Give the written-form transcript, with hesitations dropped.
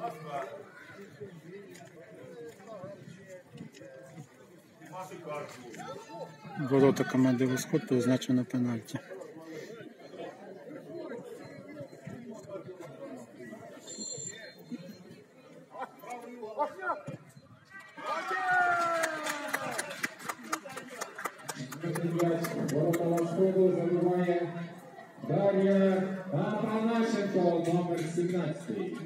Ворота команди «Восход» призначено пенальті. Ворота «Восходу» забиває Дар'я Афанасенко, номер 17.